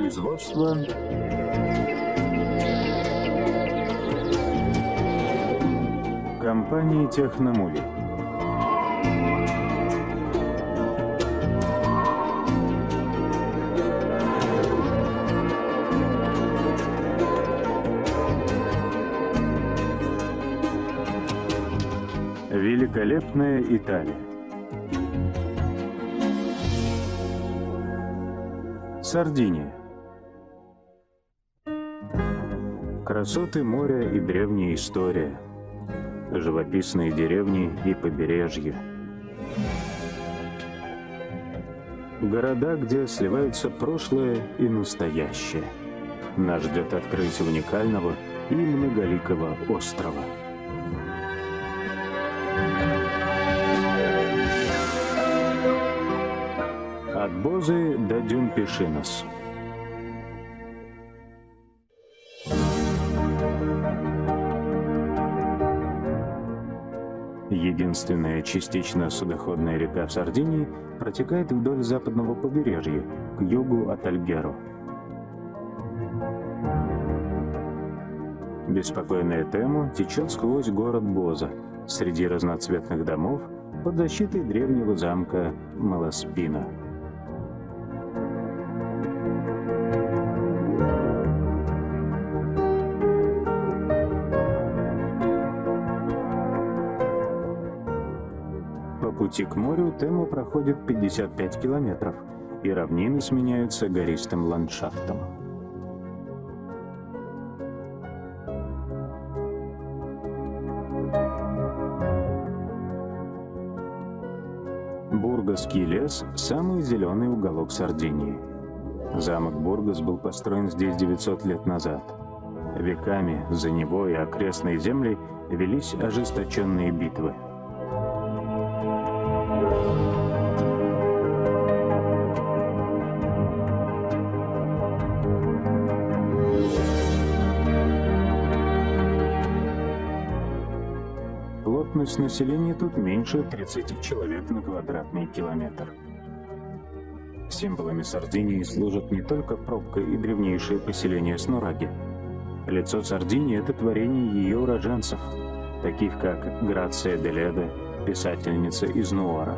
Производство компании Техномуви. Великолепная Италия. Сардиния. Красоты моря и древняя история. Живописные деревни и побережье. Города, где сливаются прошлое и настоящее. Нас ждет открытие уникального и многоликого острова. От Бозы до дюн Пешинос. Единственная частично судоходная река в Сардинии протекает вдоль западного побережья, к югу от Альгеро. Беспокойная Тему течет сквозь город Боза, среди разноцветных домов, под защитой древнего замка Маласпина. По пути к морю Тему проходит 55 километров, и равнины сменяются гористым ландшафтом. Бургасский лес – самый зеленый уголок Сардинии. Замок Бургас был построен здесь 900 лет назад. Веками за него и окрестные земли велись ожесточенные битвы. Плотность населения тут меньше 30 человек на квадратный километр. Символами Сардинии служат не только пробка и древнейшее поселение Снораги. Лицо Сардинии – это творение ее уроженцев, таких как Грация де Леде, писательница из Нуора.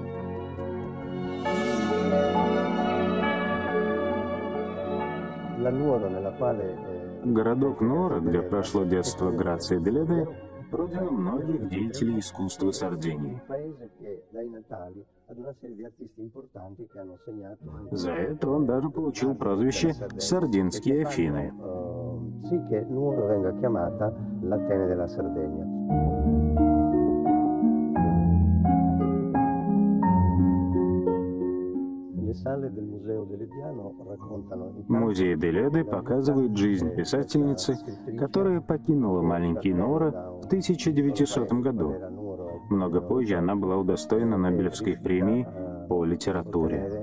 Городок Нуора, где прошло детство Грации де Леде, родина многих деятелей искусства Сардинии. За это он даже получил прозвище «Сардинские Афины». Музей де Леде показывает жизнь писательницы, которая покинула маленький Нуоро в 1900 году. Много позже она была удостоена Нобелевской премии по литературе.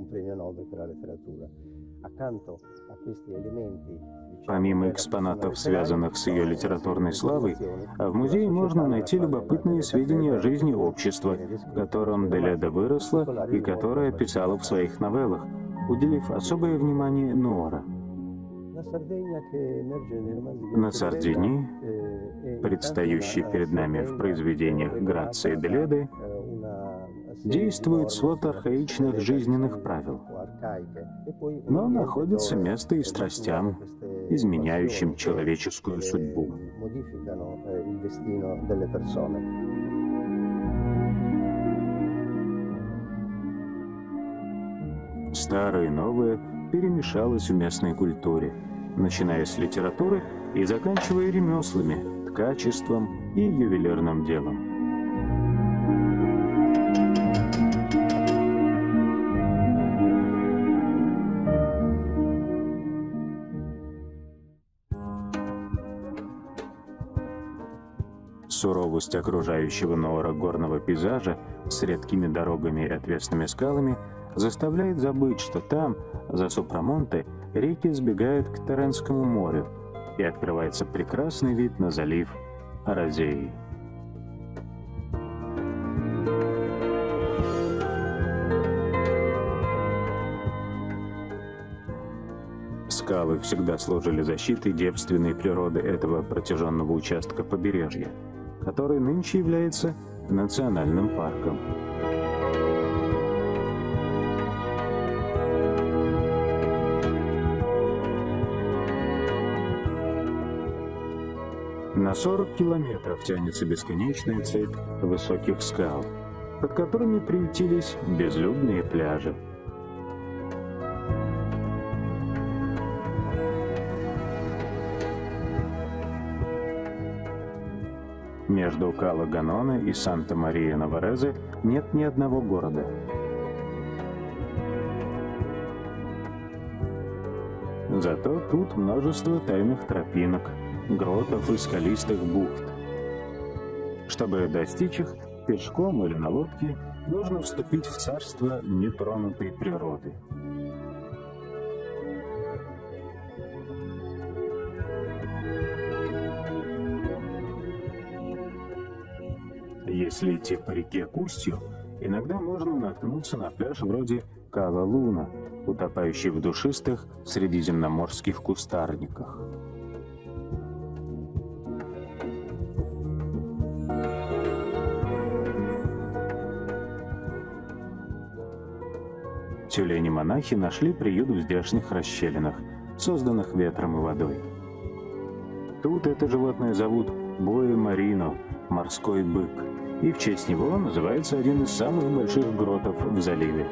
Помимо экспонатов, связанных с ее литературной славой, в музее можно найти любопытные сведения о жизни общества, в котором де Леде выросла и которое писала в своих новеллах, уделив особое внимание Нуоро. На Сардинии, предстающей перед нами в произведениях Грации де Леде, действует свод архаичных жизненных правил, но находится место и страстям, изменяющим человеческую судьбу. Старое и новое перемешалось в местной культуре, начиная с литературы и заканчивая ремеслами, ткачеством и ювелирным делом. Суровость окружающего Нуоро горного пейзажа с редкими дорогами и отвесными скалами заставляет забыть, что там, за Сопрамонте, реки сбегают к Тарентскому морю, и открывается прекрасный вид на залив Розеи. скалы всегда служили защитой девственной природы этого протяженного участка побережья, который нынче является национальным парком. На 40 километров тянется бесконечная цепь высоких скал, под которыми приютились безлюдные пляжи. Между Кала-Ганона и Санта-Мария-Наварезе нет ни одного города. Зато тут множество тайных тропинок, гротов и скалистых бухт. Чтобы достичь их, пешком или на лодке нужно вступить в царство нетронутой природы. Если идти по реке к устью, иногда можно наткнуться на пляж вроде Кала-Луна, утопающий в душистых средиземноморских кустарниках. Тюлени-монахи нашли приют в здешних расщелинах, созданных ветром и водой. Тут это животное зовут Буэ-Марино, морской бык, и в честь него называется один из самых больших гротов в заливе.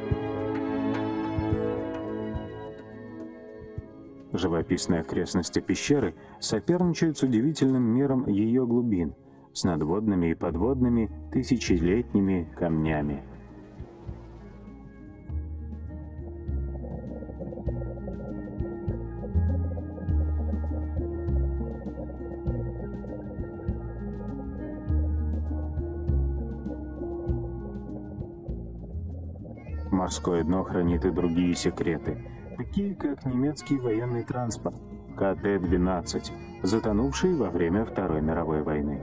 Живописные окрестности пещеры соперничают с удивительным миром ее глубин, с надводными и подводными тысячелетними камнями. Морское дно хранит и другие секреты, такие как немецкий военный транспорт КТ-12, затонувший во время Второй мировой войны.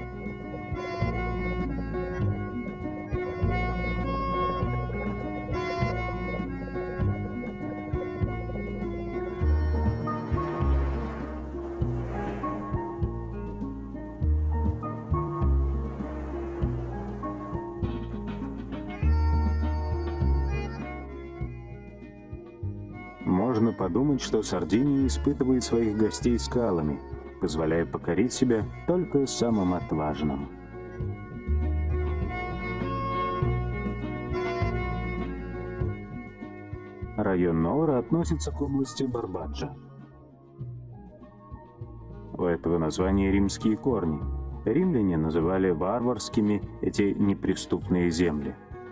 Можно подумать, что Сардиния испытывает своих гостей скалами, позволяя покорить себя только самым отважным. Район Ноора относится к области Барбаджа. У этого названия римские корни. Римляне называли варварскими эти неприступные земли.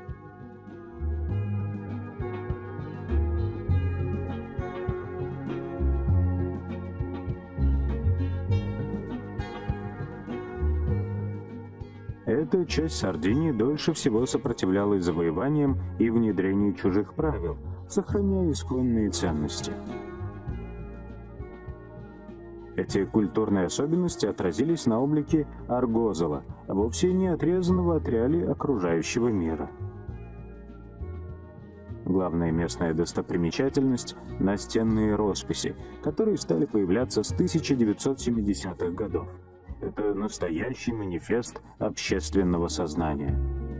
Эта часть Сардинии дольше всего сопротивлялась завоеваниям и внедрению чужих правил, сохраняя исконные ценности. Эти культурные особенности отразились на облике Аргозела, вовсе не отрезанного от реалий окружающего мира. Главная местная достопримечательность – настенные росписи, которые стали появляться с 1970-х годов. Это настоящий манифест общественного сознания.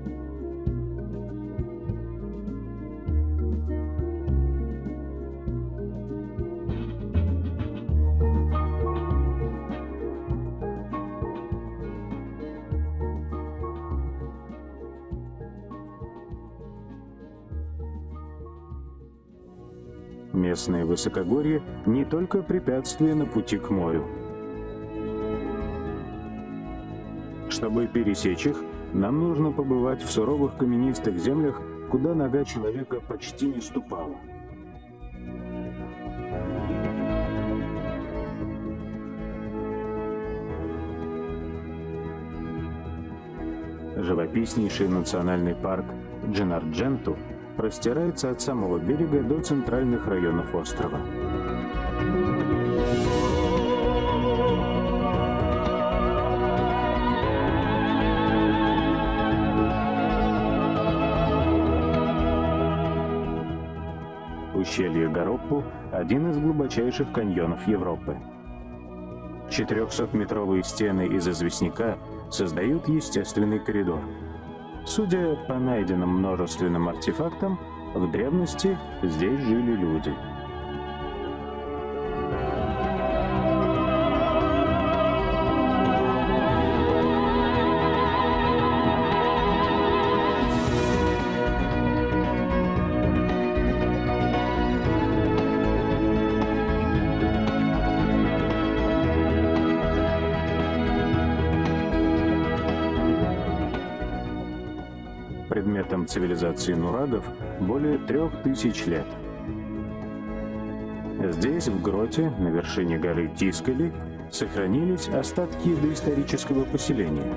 Местные высокогорья не только препятствие на пути к морю. Чтобы пересечь их, нам нужно побывать в суровых каменистых землях, куда нога человека почти не ступала. Живописнейший национальный парк Джинардженту простирается от самого берега до центральных районов острова. Ущелье Гароппу – один из глубочайших каньонов Европы. 400-метровые стены из известняка создают естественный коридор. Судя по найденным множественным артефактам, в древности здесь жили люди. Предметом цивилизации нурагов более 3000 лет. Здесь, в гроте, на вершине горы Тискали, сохранились остатки доисторического поселения.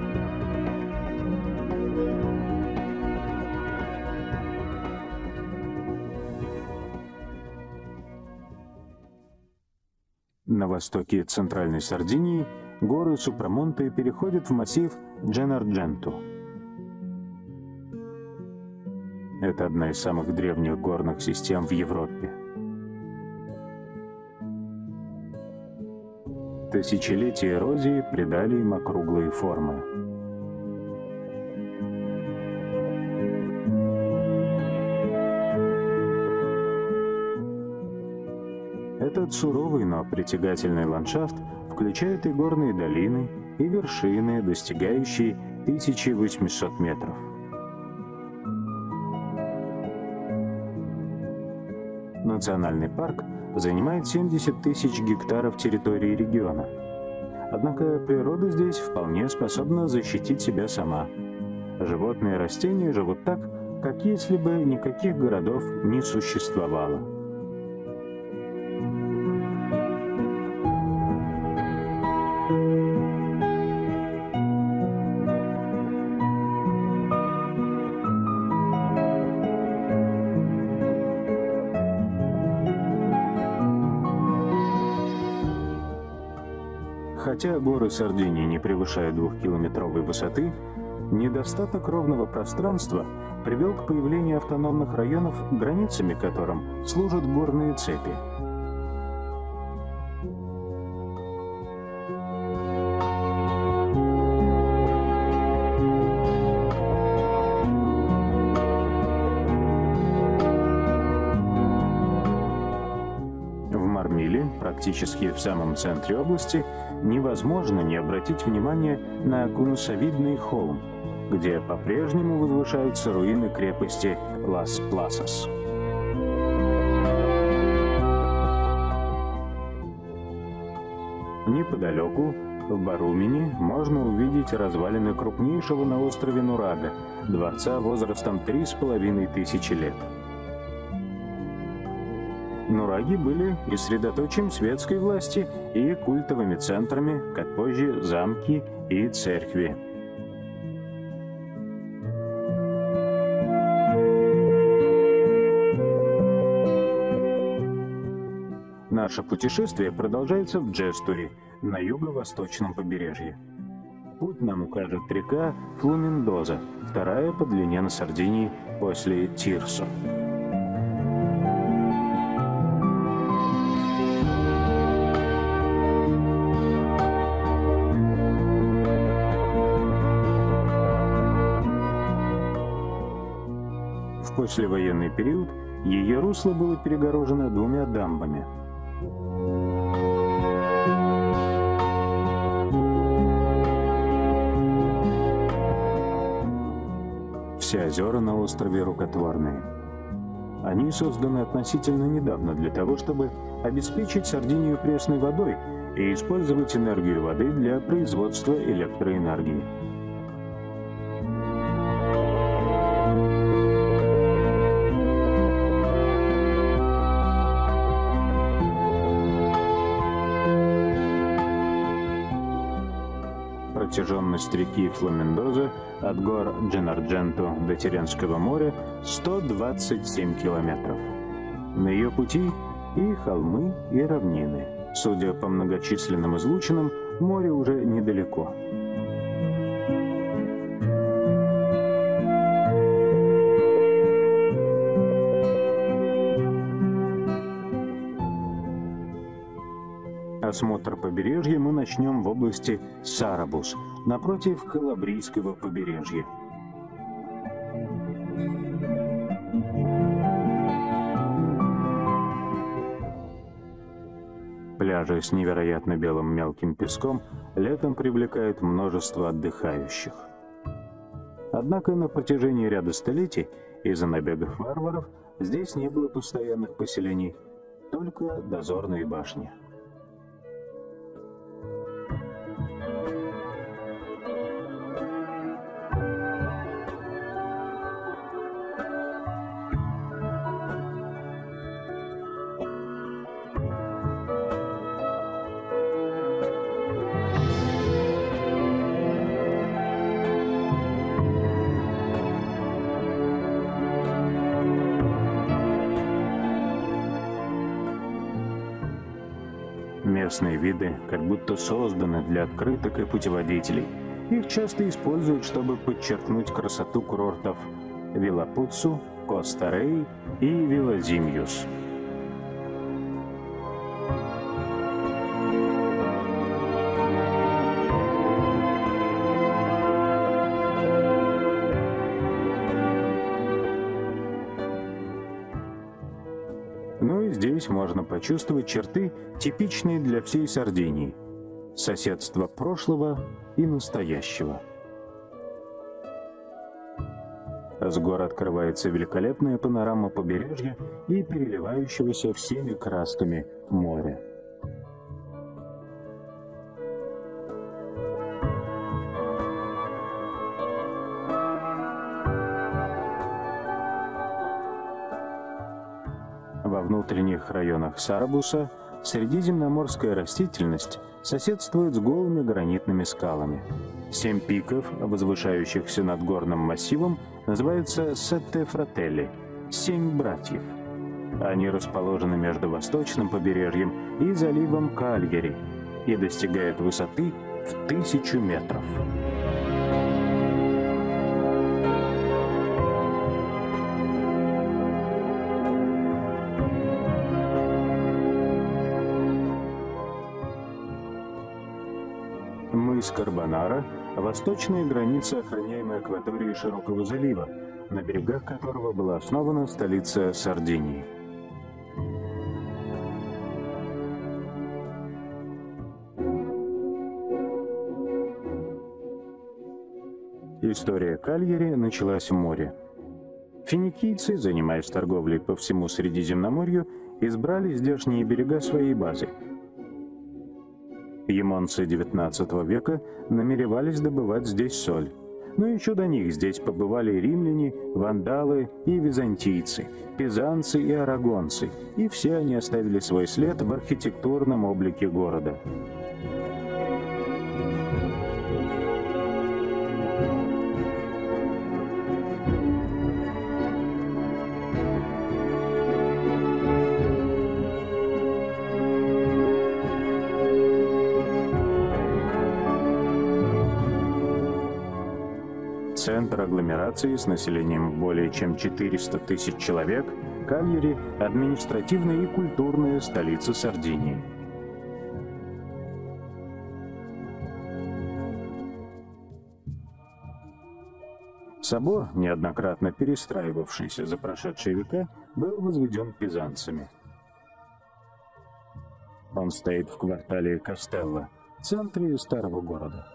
На востоке центральной Сардинии горы Супрамонте переходят в массив Дженардженту. Это одна из самых древних горных систем в Европе. Тысячелетия эрозии придали им округлые формы. Этот суровый, но притягательный ландшафт включает и горные долины, и вершины, достигающие 1800 метров. Национальный парк занимает 70 тысяч гектаров территории региона. Однако природа здесь вполне способна защитить себя сама. Животные и растения живут так, как если бы никаких городов не существовало. Хотя горы Сардинии не превышают 2-километровой высоты, недостаток ровного пространства привел к появлению автономных районов, границами которым служат горные цепи. В Мармиле, практически в самом центре области, невозможно не обратить внимание на конусовидный холм, где по-прежнему возвышаются руины крепости Лас-Пласас. Неподалеку, в Барумине, можно увидеть развалины крупнейшего на острове Нурага, дворца возрастом 3500 лет. Нураги были и средоточием светской власти, и культовыми центрами, как позже замки и церкви. Наше путешествие продолжается в Джестури, на юго-восточном побережье. Путь нам укажет река Флуминдоза, вторая по длине на Сардинии после Тирсо. В послевоенный период ее русло было перегорожено 2 дамбами. Все озера на острове рукотворные. Они созданы относительно недавно для того, чтобы обеспечить Сардинию пресной водой и использовать энергию воды для производства электроэнергии. Протяженность реки Флуминдоза от гор Дженардженто до Тиренского моря 127 километров. На ее пути и холмы, и равнины. Судя по многочисленным излучинам, море уже недалеко. Осмотр побережья мы начнем в области Сарабус, напротив Калабрийского побережья. Пляжи с невероятно белым мелким песком летом привлекают множество отдыхающих. Однако на протяжении ряда столетий из-за набегов варваров здесь не было постоянных поселений, только дозорные башни. Местные виды как будто созданы для открыток и путеводителей. Их часто используют, чтобы подчеркнуть красоту курортов Вилапуццу, Коста-Рей и Вилазимьюс. Но и здесь можно почувствовать черты, типичные для всей Сардинии – соседство прошлого и настоящего. С гор открывается великолепная панорама побережья и переливающегося всеми красками моря. Во внутренних районах Сарабуса средиземноморская растительность соседствует с голыми гранитными скалами. 7 пиков, возвышающихся над горным массивом, называются Сетте Фрателли – 7 братьев. Они расположены между восточным побережьем и заливом Кальяри и достигают высоты в 1000 метров. Мыс Карбонара – восточная граница охраняемой акватории широкого залива, на берегах которого была основана столица Сардинии. История Кальяри началась в море. Финикийцы, занимаясь торговлей по всему Средиземноморью, избрали здешние берега своей базой. Пьемонцы XIX века намеревались добывать здесь соль. Но еще до них здесь побывали римляне, вандалы и византийцы, пизанцы и арагонцы, и все они оставили свой след в архитектурном облике города. Центр агломерации с населением более чем 400 тысяч человек, Кальяри – административная и культурная столица Сардинии. Собор, неоднократно перестраивавшийся за прошедшие века, был возведен пизанцами. Он стоит в квартале Кастелло, в центре старого города.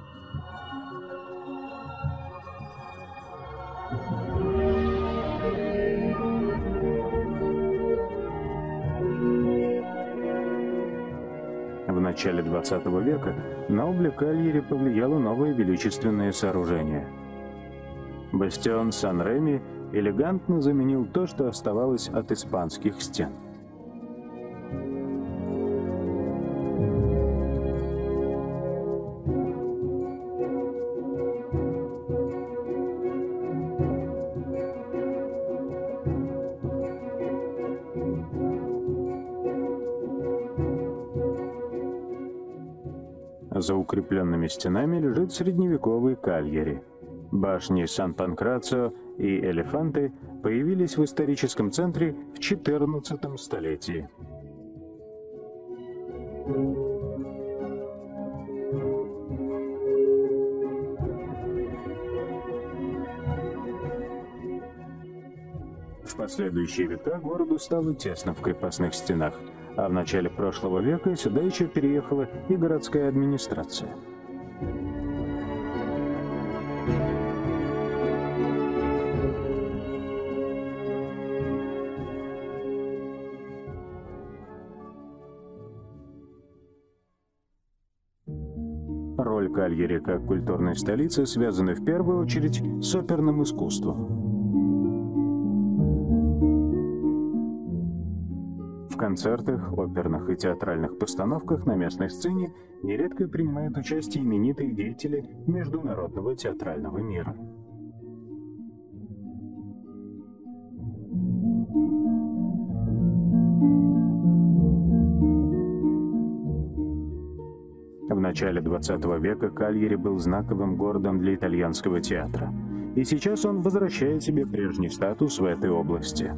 В начале 20 века на облик Кальяри повлияло новое величественное сооружение. Бастион Сан-Реми элегантно заменил то, что оставалось от испанских стен. За укрепленными стенами лежит средневековый Кальяри. Башни Сан-Панкрацио и Элефанте появились в историческом центре в XIV столетии. В последующие века городу стало тесно в крепостных стенах, а в начале прошлого века сюда еще переехала и городская администрация. Роль Кальяри как культурной столицы связана в первую очередь с оперным искусством. В концертах, оперных и театральных постановках на местной сцене нередко принимают участие именитые деятели международного театрального мира. В начале 20 века Кальяри был знаковым городом для итальянского театра, и сейчас он возвращает себе прежний статус в этой области.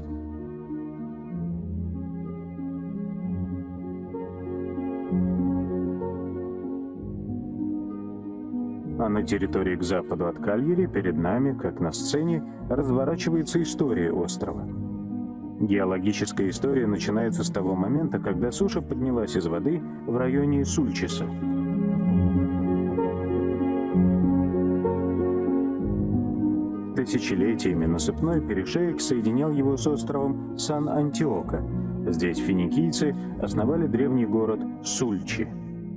А на территории к западу от Кальяри перед нами, как на сцене, разворачивается история острова. Геологическая история начинается с того момента, когда суша поднялась из воды в районе Сульчиса. Тысячелетиями насыпной перешеек соединял его с островом Сан-Антиоко. Здесь финикийцы основали древний город Сульчи.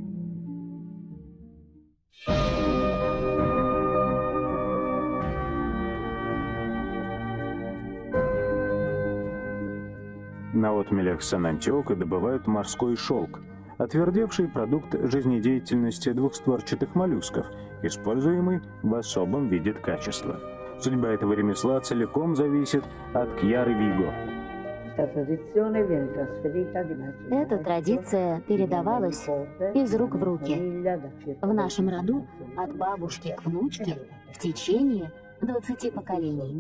На отмелях Сан-Антиоко добывают морской шелк, отвердевший продукт жизнедеятельности двухстворчатых моллюсков, используемый в особом виде ткачества. Судьба этого ремесла целиком зависит от Кьяры Виго. Эта традиция передавалась из рук в руки. В нашем роду от бабушки к внучке в течение 20 поколений.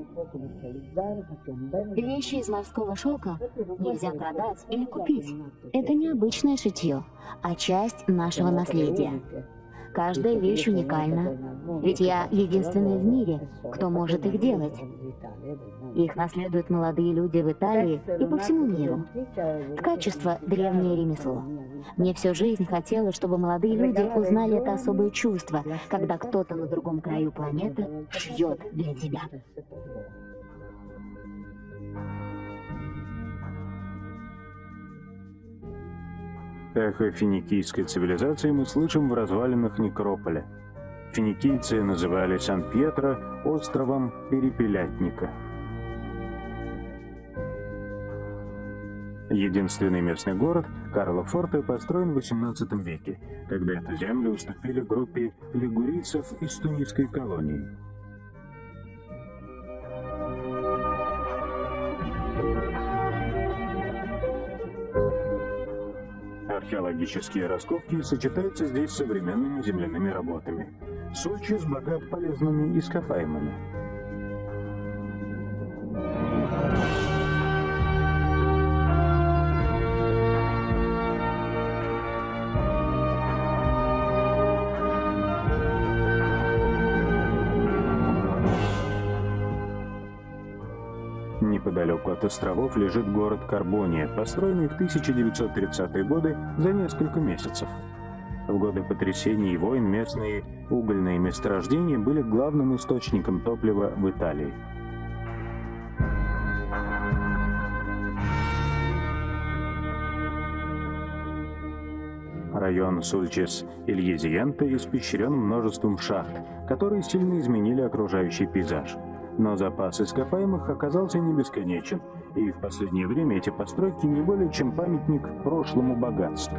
Вещи из морского шелка нельзя продать или купить. Это не обычное шитье, а часть нашего наследия. Каждая вещь уникальна, ведь я единственный в мире, кто может их делать. Их наследуют молодые люди в Италии и по всему миру. Ткачество – древнее ремесло. Мне всю жизнь хотелось, чтобы молодые люди узнали это особое чувство, когда кто-то на другом краю планеты шьет для тебя. Эхо финикийской цивилизации мы слышим в развалинах некрополя. Финикийцы называли Сан-Пьетро островом Перепелятника. Единственный местный город, Карло-Форте, построен в XVIII веке, когда эту землю уступили группе лигурийцев из тунисской колонии. Археологические раскопки сочетаются здесь с современными земляными работами. Сульчис богат полезными ископаемыми. Неподалеку от островов лежит город Карбония, построенный в 1930-е годы за несколько месяцев. В годы потрясений и войн местные угольные месторождения были главным источником топлива в Италии. Район Сульчис-Ильезиенте испещрен множеством шахт, которые сильно изменили окружающий пейзаж. Но запас ископаемых оказался не бесконечен, и в последнее время эти постройки не более чем памятник прошлому богатству.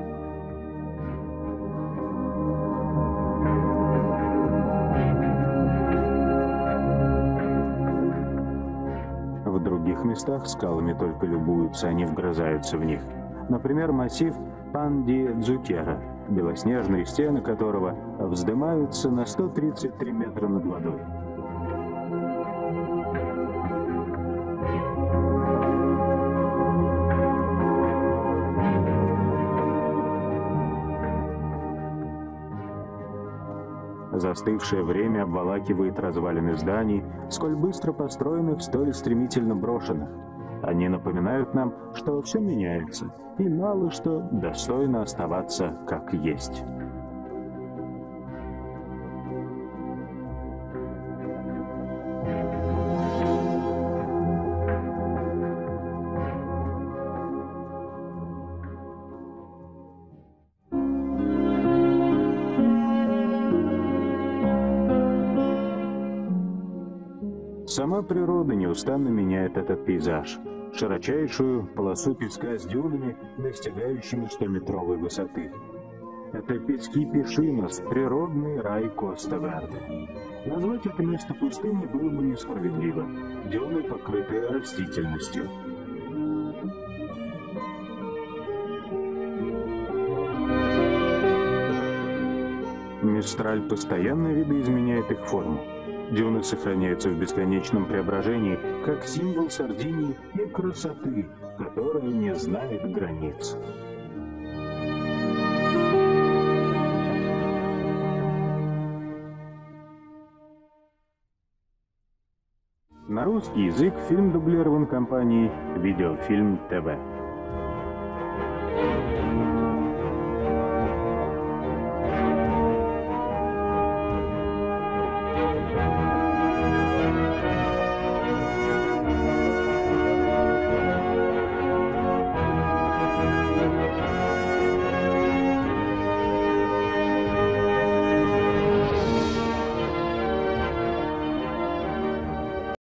В других местах скалами только любуются, а не вгрызаются в них. Например, массив Пан-ди-Дзукера, белоснежные стены которого вздымаются на 133 метра над водой. Застывшее время обволакивает развалины зданий, сколь быстро построенных, столь стремительно брошенных. Они напоминают нам, что все меняется, и мало что достойно оставаться как есть. Сама природа неустанно меняет этот пейзаж. Широчайшую полосу песка с дюнами, достигающими 100-метровой высоты. Это пески Пишинос, природный рай Коста-Верде. Назвать это место пустыней было бы несправедливо. Дюны покрыты растительностью. Мистраль постоянно видоизменяет их форму. Дюны сохраняются в бесконечном преображении, как символ Сардинии и красоты, которая не знает границ. На русский язык фильм дублирован компанией «Видеофильм ТВ».